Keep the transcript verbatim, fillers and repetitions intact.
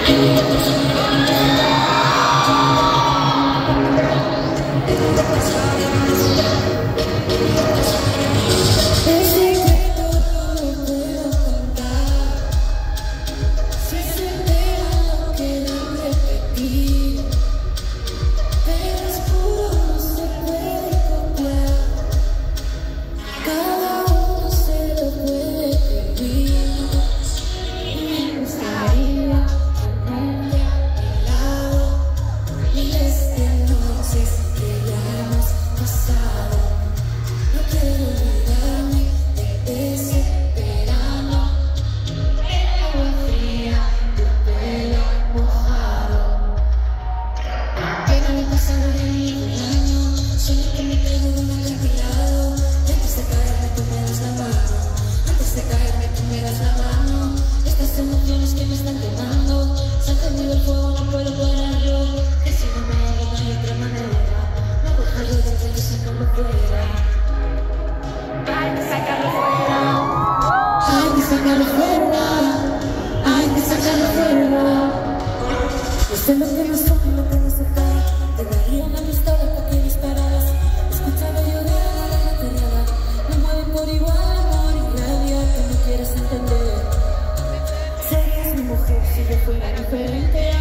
sacarlo fuera, hay que sacarlo fuera. No sé lo que no soy, lo que no se cae. Te daría una pistola para que dispararas. Escúchame llorar a la enterrada. Me mueven por igual, amor y rabia que no quieres entender. Serías mi mujer si yo fuera diferente.